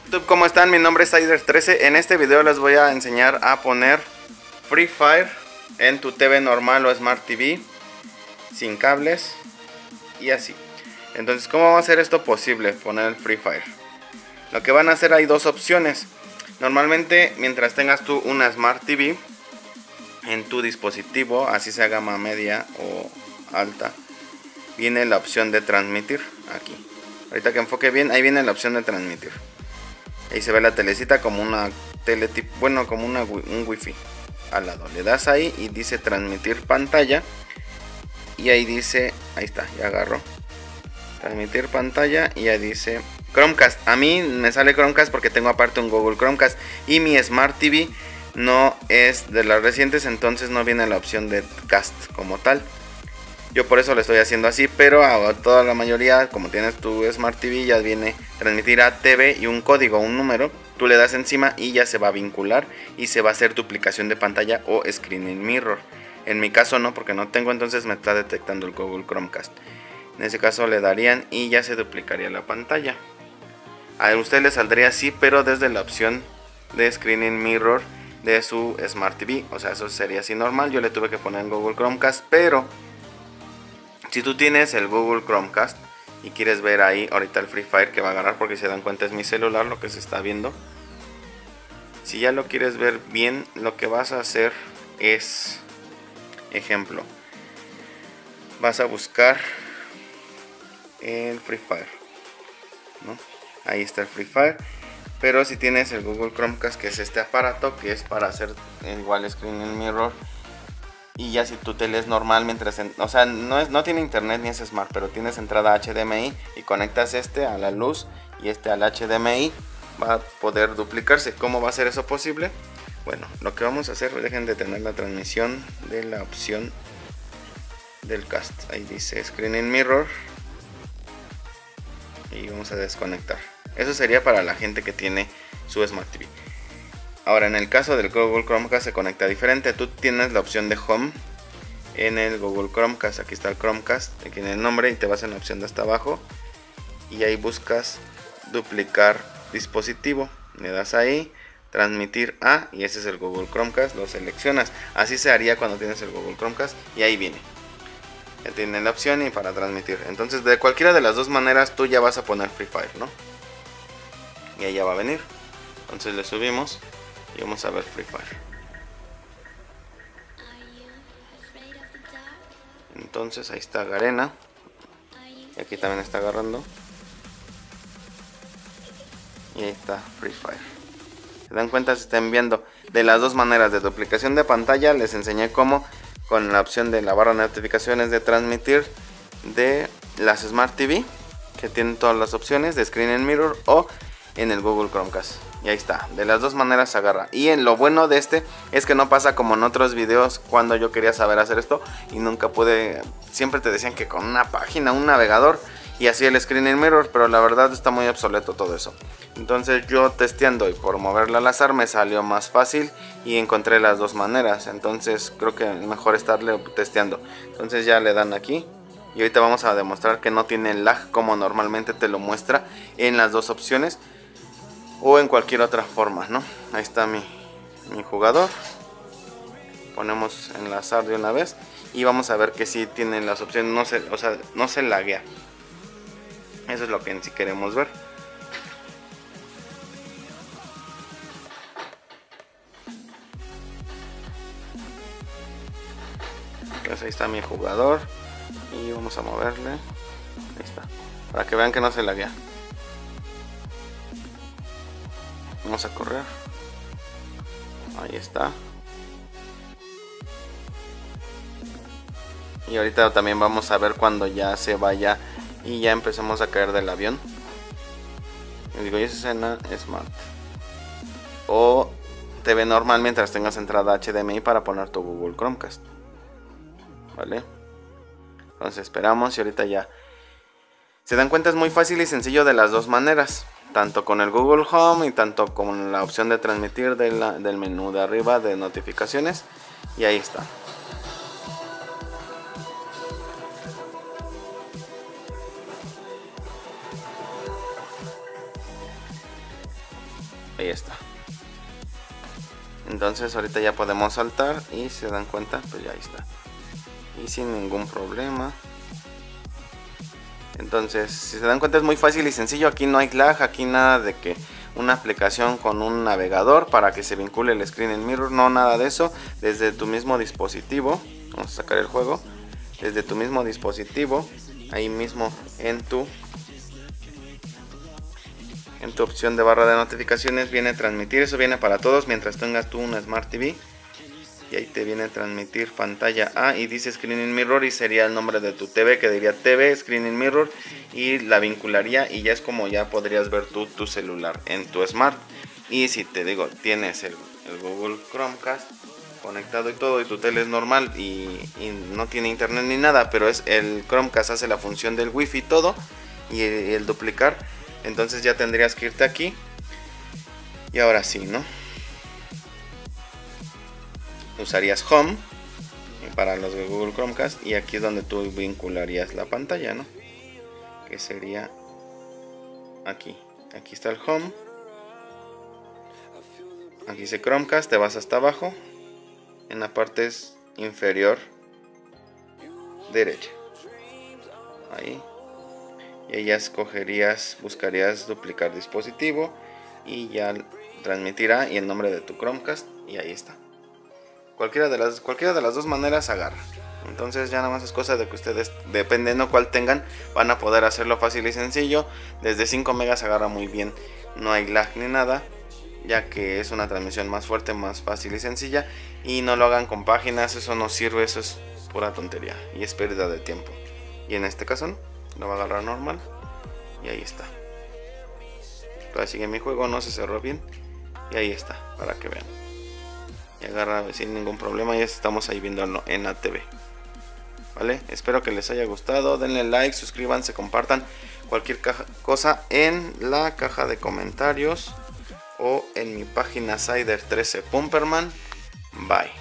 YouTube, ¿cómo están? Mi nombre es Aider13. En este video les voy a enseñar a poner Free Fire en tu TV normal o Smart TV sin cables y así. Entonces, ¿cómo va a ser esto posible? Poner el Free Fire. Lo que van a hacer, hay dos opciones. Normalmente, mientras tengas tú una Smart TV en tu dispositivo, así sea gama media o alta, viene la opción de transmitir aquí. Ahorita que enfoque bien, ahí viene la opción de transmitir. Ahí se ve la telecita como una tele tipo, bueno, como un wifi al lado. Le das ahí y dice transmitir pantalla. Y ahí dice, ahí está, ya agarró. Transmitir pantalla y ahí dice Chromecast. A mí me sale Chromecast porque tengo aparte un Google Chromecast. Y mi Smart TV no es de las recientes, entonces no viene la opción de cast como tal. Yo por eso lo estoy haciendo así, pero a toda la mayoría, como tienes tu Smart TV, ya viene transmitir a TV y un código, un número. Tú le das encima y ya se va a vincular y se va a hacer duplicación de pantalla o screen mirror. En mi caso no, porque no tengo, entonces me está detectando el Google Chromecast. En ese caso le darían y ya se duplicaría la pantalla. A usted le saldría así, pero desde la opción de screen mirror de su Smart TV. O sea, eso sería así normal. Yo le tuve que poner en Google Chromecast, pero si tú tienes el Google Chromecast y quieres ver ahí ahorita el Free Fire que va a agarrar, porque si se dan cuenta es mi celular lo que se está viendo. Si ya lo quieres ver bien, lo que vas a hacer es, ejemplo, vas a buscar el Free Fire, ¿no? Ahí está el Free Fire. Pero si tienes el Google Chromecast, que es este aparato que es para hacer igual screen mirror, y ya si tu tele es normal, mientras o sea, no tiene internet ni es smart, pero tienes entrada HDMI y conectas este a la luz y este al HDMI, va a poder duplicarse. ¿Cómo va a ser eso posible? Bueno, lo que vamos a hacer, dejen de tener la transmisión de la opción del cast. Ahí dice Screen Mirror y vamos a desconectar. Eso sería para la gente que tiene su Smart TV. Ahora, en el caso del Google Chromecast se conecta diferente. Tú tienes la opción de Home en el Google Chromecast. Aquí está el Chromecast, aquí en el nombre, y te vas en la opción de hasta abajo y ahí buscas duplicar dispositivo. Le das ahí, transmitir a, y ese es el Google Chromecast. Lo seleccionas. Así se haría cuando tienes el Google Chromecast y ahí viene. Ya tiene la opción y para transmitir. Entonces, de cualquiera de las dos maneras tú ya vas a poner Free Fire, ¿no? Y ahí ya va a venir. Entonces le subimos y vamos a ver Free Fire. Entonces ahí está Garena. Y aquí también está agarrando. Y ahí está Free Fire. Se dan cuenta, se están viendo de las dos maneras de duplicación de pantalla. Les enseñé cómo con la opción de la barra de notificaciones de transmitir de las Smart TV, que tienen todas las opciones de Screen Mirror, o en el Google Chromecast. Y ahí está, de las dos maneras se agarra. Y en lo bueno de este es que no pasa como en otros videos cuando yo quería saber hacer esto y nunca pude. Siempre te decían que con una página, un navegador y así el Screen Mirror, pero la verdad está muy obsoleto todo eso. Entonces yo testeando y por moverla al azar me salió más fácil y encontré las dos maneras. Entonces creo que es mejor estarle testeando. Entonces ya le dan aquí. Y ahorita vamos a demostrar que no tiene lag como normalmente te lo muestra en las dos opciones o en cualquier otra forma, ¿no? Ahí está mi jugador. Ponemos enlazar de una vez y vamos a ver que sí tienen las opciones, no se laguea. Eso es lo que en sí queremos ver. Pues ahí está mi jugador y vamos a moverle. Ahí está, para que vean que no se laguea. Vamos a correr. Ahí está. Y ahorita también vamos a ver cuando ya se vaya y ya empezamos a caer del avión. Y digo, y esa escena Smart o TV normal mientras tengas entrada HDMI para poner tu Google Chromecast. ¿Vale? Entonces esperamos y ahorita ya. Se dan cuenta, es muy fácil y sencillo de las dos maneras. Tanto con el Google Home y tanto con la opción de transmitir del menú de arriba de notificaciones. Y ahí está. Ahí está. Entonces ahorita ya podemos saltar y si se dan cuenta, pues ya ahí está. Y sin ningún problema. Entonces, si se dan cuenta, es muy fácil y sencillo. Aquí no hay lag, aquí nada de que una aplicación con un navegador para que se vincule el Screen in Mirror, no, nada de eso. Desde tu mismo dispositivo, vamos a sacar el juego, desde tu mismo dispositivo, ahí mismo en tu opción de barra de notificaciones viene transmitir. Eso viene para todos mientras tengas tú una Smart TV. Y ahí te viene a transmitir pantalla A y dice Screen in Mirror y sería el nombre de tu TV, que diría TV Screen in Mirror, y la vincularía y ya es como ya podrías ver tú tu celular en tu Smart. Y si te digo, tienes el Google Chromecast conectado y todo y tu tele es normal y no tiene internet ni nada, pero es el Chromecast hace la función del Wi-Fi y todo y el duplicar, entonces ya tendrías que irte aquí y ahora sí, ¿no? Usarías Home para los de Google Chromecast y aquí es donde tú vincularías la pantalla, ¿no? Que sería aquí. Aquí está el Home. Aquí dice Chromecast, te vas hasta abajo en la parte inferior derecha. Ahí. Y ahí ya escogerías, buscarías duplicar dispositivo y ya transmitirá y el nombre de tu Chromecast y ahí está. Cualquiera de las dos maneras agarra. Entonces ya nada más es cosa de que ustedes, dependiendo cuál tengan, van a poder hacerlo fácil y sencillo. Desde 5 megas agarra muy bien, no hay lag ni nada, ya que es una transmisión más fuerte, más fácil y sencilla. Y no lo hagan con páginas, eso no sirve, eso es pura tontería y es pérdida de tiempo. Y en este caso no, lo va a agarrar normal y ahí está. Todavía sigue mi juego, no se cerró bien y ahí está, para que vean. Y agarra sin ningún problema, ya estamos ahí viéndolo en la TV. ¿Vale? Espero que les haya gustado, denle like, suscríbanse, compartan cualquier cosa en la caja de comentarios o en mi página Cider13 Pumperman. Bye.